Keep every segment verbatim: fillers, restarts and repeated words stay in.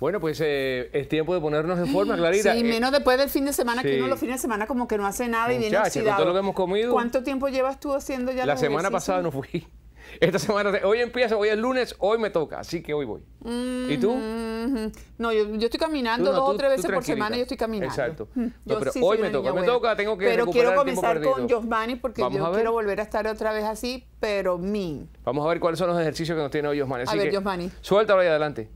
Bueno, pues eh, es tiempo de ponernos en forma, Clarita. Sí, menos después del fin de semana, sí. que uno los fines de semana como que no hace nada y viene Muchacha, oxidado. con todo lo que hemos comido. ¿Cuánto tiempo llevas tú haciendo ya La los semana ejercicios? pasada no fui. Esta semana, hoy empieza, hoy es lunes, hoy me toca, así que hoy voy. Mm-hmm. ¿Y tú? No, yo, yo estoy caminando no, dos tú, o tres veces por tranquilita. semana, yo estoy caminando. Exacto. Mm. No, Yo pero sí hoy soy me una toca, niña me buena. toca, tengo que Pero recuperar quiero el tiempo comenzar perdido. con Josmani porque Vamos yo a ver. quiero volver a estar otra vez así, pero mí. Vamos a ver cuáles son los ejercicios que nos tiene hoy Josmani. A Así ver, que, Josmani. Suéltalo ahí adelante.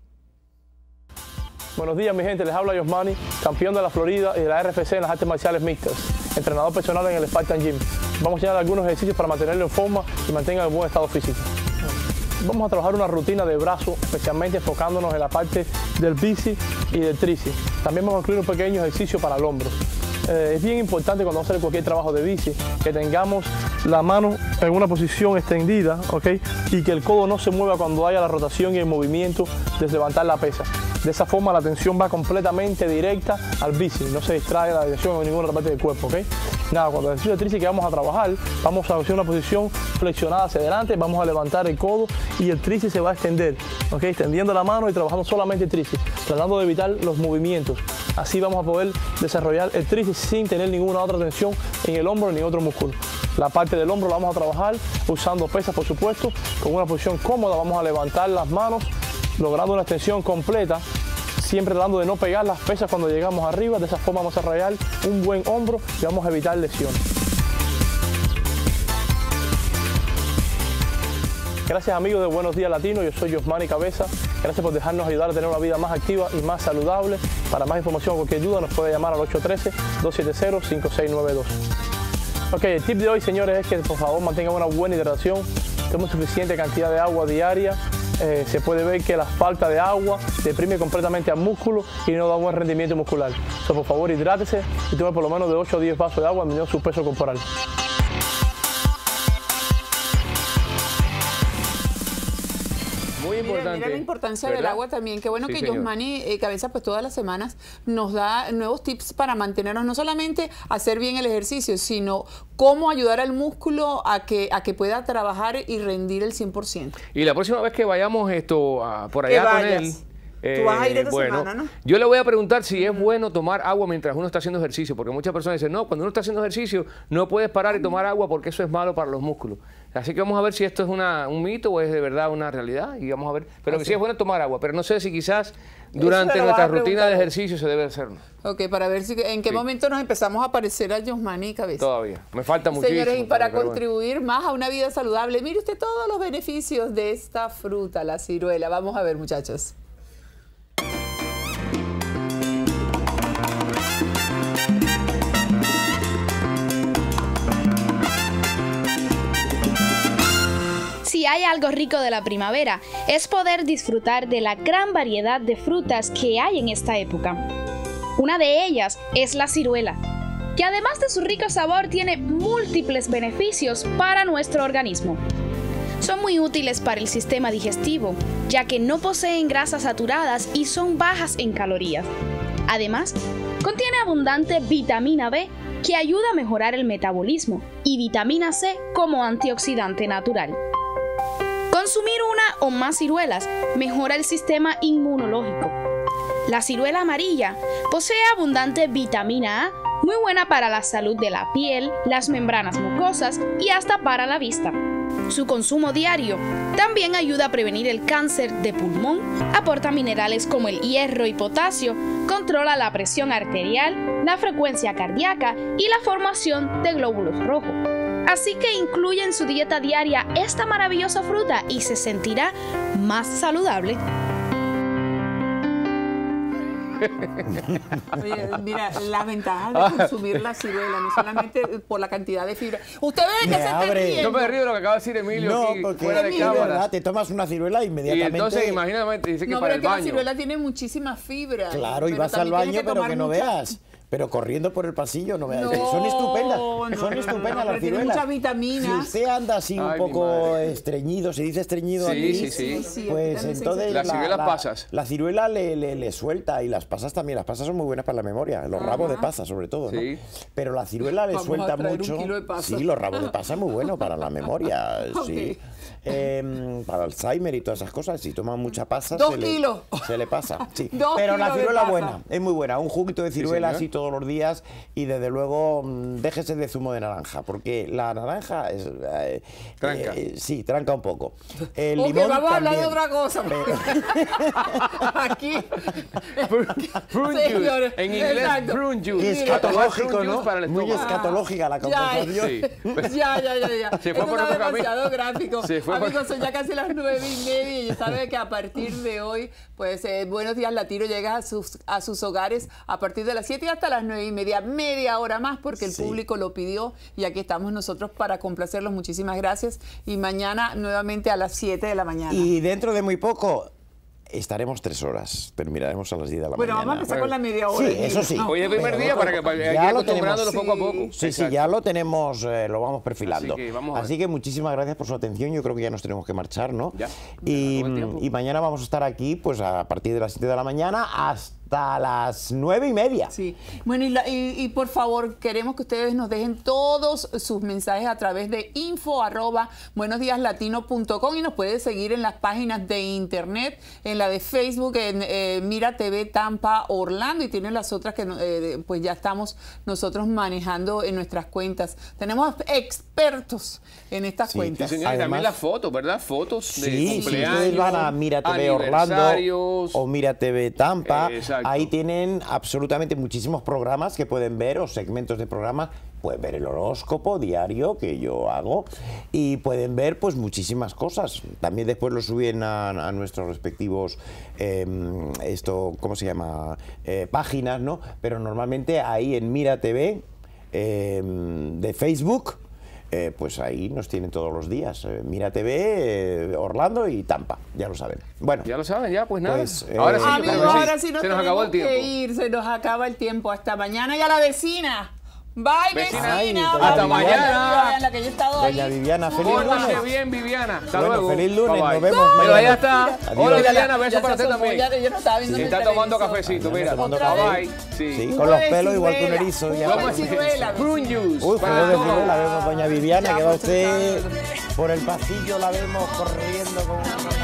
Buenos días, mi gente. Les habla Josmani, campeón de la Florida y de la R F C en las artes marciales mixtas, entrenador personal en el Spartan Gym. Vamos a enseñar algunos ejercicios para mantenerlo en forma y mantenga en buen estado físico. Vamos a trabajar una rutina de brazo, especialmente enfocándonos en la parte del bici y del tríceps. También vamos a incluir un pequeño ejercicio para el hombro. Eh, es bien importante cuando vamos a hacer cualquier trabajo de bici que tengamos la mano en una posición extendida, ¿ok? Y que el codo no se mueva cuando haya la rotación y el movimiento de levantar la pesa. De esa forma la tensión va completamente directa al bici, no se distrae la dirección en ninguna otra parte del cuerpo, ¿ok? Nada, cuando el ejercicio de tríceps que vamos a trabajar, vamos a hacer una posición flexionada hacia adelante, vamos a levantar el codo y el tríceps se va a extender, ¿ok? Extendiendo la mano y trabajando solamente el tríceps, tratando de evitar los movimientos. Así vamos a poder desarrollar el tríceps sin tener ninguna otra tensión en el hombro ni otro músculo. La parte del hombro la vamos a trabajar usando pesas, por supuesto, con una posición cómoda. Vamos a levantar las manos, logrando una extensión completa, siempre tratando de no pegar las pesas cuando llegamos arriba. De esa forma vamos a desarrollar un buen hombro y vamos a evitar lesiones. Gracias, amigos de Buenos Días Latino, yo soy Josmani Cabeza. Gracias por dejarnos ayudar a tener una vida más activa y más saludable. Para más información o cualquier duda nos puede llamar al ocho uno tres, dos siete cero, cinco seis nueve dos. Ok, el tip de hoy, señores, es que por favor mantengan una buena hidratación, tomen suficiente cantidad de agua diaria. Eh, se puede ver que la falta de agua deprime completamente al músculo y no da buen rendimiento muscular. So, por favor, hidrátese y tome por lo menos de ocho a diez vasos de agua en su peso corporal. Muy importante. Mira, mira la importancia ¿verdad? del agua también. Qué bueno Sí, que señor. Josmani eh, Cabeza pues todas las semanas nos da nuevos tips para mantenernos, no solamente hacer bien el ejercicio, sino cómo ayudar al músculo a que, a que pueda trabajar y rendir el cien por ciento. Y la próxima vez que vayamos esto a, por Que allá con vayas. él, Tú vas a ir esta bueno, semana, ¿no? yo le voy a preguntar si es bueno tomar agua mientras uno está haciendo ejercicio, porque muchas personas dicen, no, cuando uno está haciendo ejercicio no puedes parar y tomar agua porque eso es malo para los músculos. Así que vamos a ver si esto es una, un mito o es de verdad una realidad y vamos a ver. Pero que sí es bueno tomar agua, pero no sé si quizás durante lo vas nuestra a rutina preguntar. de ejercicio se debe hacer. Ok, para ver si en qué Sí. momento nos empezamos a parecer a Josmani Cabeza. Todavía, me falta muchísimo. Señores, y para pero bueno. contribuir más a una vida saludable, mire usted todos los beneficios de esta fruta, la ciruela. Vamos a ver, muchachos. Si hay algo rico de la primavera, es poder disfrutar de la gran variedad de frutas que hay en esta época. Una de ellas es la ciruela, que además de su rico sabor tiene múltiples beneficios para nuestro organismo. Son muy útiles para el sistema digestivo, ya que no poseen grasas saturadas y son bajas en calorías. Además, contiene abundante vitamina B, que ayuda a mejorar el metabolismo, y vitamina C como antioxidante natural. Consumir una o más ciruelas mejora el sistema inmunológico. La ciruela amarilla posee abundante vitamina A, muy buena para la salud de la piel, las membranas mucosas y hasta para la vista. Su consumo diario también ayuda a prevenir el cáncer de pulmón, aporta minerales como el hierro y potasio, controla la presión arterial, la frecuencia cardíaca y la formación de glóbulos rojos. Así que incluye en su dieta diaria esta maravillosa fruta y se sentirá más saludable. Oye, mira, la ventaja de consumir la ciruela, no solamente por la cantidad de fibra. Usted ve que Me se está abre. riendo. No me río de lo que acaba de decir Emilio No, aquí, porque fuera de es cámara. verdad, te tomas una ciruela e Y inmediatamente... entonces, imagínate, dice que No, para pero el es que la baño. ciruela tiene muchísima fibra. Claro, y pero vas al también tiene baño, pero tomar que no mucha- veas. Pero corriendo por el pasillo no me da. No, Son estupendas. no, Son no, estupendas no, las pero tiene ciruelas. muchas vitaminas. Si usted anda así un Ay, mi poco madre. estreñido, ¿se dice estreñido Sí, aquí? sí, sí. Sí, Pues aquí también se entonces dice- Las la- ciruelas la- pasas. La ciruela le, le- le suelta y las pasas también. Las pasas son muy buenas para la memoria. Los rabos de pasa, sobre todo, ¿no? Sí. Pero la ciruela le Vamos a suelta traer un mucho. kilo de pasas. Sí, los rabos de pasa es muy bueno para la memoria. Sí. Ok. Eh, para Alzheimer y todas esas cosas. Si toman mucha pasa, Dos se le, kilos. se le pasa. Sí. Dos Pero la kilos de ciruela pasa. buena, es muy buena. Un juguito de ciruela señor. así todos los días y desde luego mm, déjese de zumo de naranja, porque la naranja es, eh, Tranca. eh, sí, tranca un poco. El Ok, limón vamos a hablar de también. otra cosa. Aquí. Prune Señores, juice. En inglés, exacto. prune Y juice. escatológico, Prune ¿no? juice para el Muy estómago. escatológica la Ya, conversación. Sí. Ya, ya, ya, ya. Se fue Esto por está otro camino. demasiado gráfico. Se fue por- Amigos, son ya casi las nueve y media y ya saben que a partir de hoy, pues eh, Buenos Días Latino llega a sus, a sus hogares a partir de las siete hasta las nueve y media, media hora más porque el Sí. público lo pidió y aquí estamos nosotros para complacerlos. Muchísimas gracias y mañana nuevamente a las siete de la mañana. Y dentro de muy poco estaremos tres horas. Terminaremos a las diez de la Bueno, mañana. vamos a empezar con la media hora. Sí, eso sí. Hoy es el primer Pero día para que para ya ir lo acostumbrándolo tenemos. poco a poco. Sí, sí, Exacto. ya lo tenemos, eh, lo vamos perfilando. Así que vamos a ver. Así que muchísimas gracias por su atención. Yo creo que ya nos tenemos que marchar, ¿no? Ya. Y, Ya, todo el tiempo. y mañana vamos a estar aquí, pues a partir de las siete de la mañana hasta las nueve y media. Sí, bueno, y, la- y- y por favor, queremos que ustedes nos dejen todos sus mensajes a través de info arroba buenosdiaslatino punto com y nos puede seguir en las páginas de internet, en la de Facebook, en eh, Mira T V Tampa Orlando y tienen las otras que eh, pues ya estamos nosotros manejando en nuestras cuentas. Tenemos expertos en estas Sí, cuentas. Sí, señor, y también Además- las fotos, ¿verdad? Fotos de Sí, si cumpleaños, ustedes van a Mira T V Orlando aniversarios. o Mira T V Tampa, Eh, exacto. ahí tienen absolutamente muchísimos programas que pueden ver o segmentos de programas. Pueden ver el horóscopo diario que yo hago y pueden ver pues muchísimas cosas. También después lo suben a, a nuestros respectivos, eh, esto, ¿cómo se llama? Eh, páginas, ¿no? Pero normalmente ahí en Mira T V eh, de Facebook. Eh, pues ahí nos tienen todos los días. Eh, Mira T V, eh, Orlando y Tampa, ya lo saben. Bueno, Ya lo saben, ya, pues nada. Pues, eh, ahora sí, yo Amigos, creo que sí. ahora sí nos Se nos acabó el tenemos tiempo. que ir, se nos acaba el tiempo. Hasta mañana y a la vecina. Bye, Vecina. vecina. Ay, Bye, hasta Viviana, mañana. en la que yo he estado Doña ahí. Viviana, feliz Pórtase lunes. bien, Viviana. Hasta Bueno, luego. feliz lunes, Bye, bye. nos vemos Pero mañana. allá está. Adiós. Hola, Ya- Viviana, ya beso se para usted asomó, también. ya- yo no estaba viendo Sí, el está tomando televisor. cafecito, Ay, mira. no, tomando Bye, café. bye. Sí. Sí, Jugo con los de pelos igual que un ciruela, erizo. Ya jugo lo de sabes. ciruela. Prune juice. Uy, para juego de todos. fútbol, la vemos doña Viviana, Ya, que va pues, usted está- por el pasillo, la vemos corriendo con una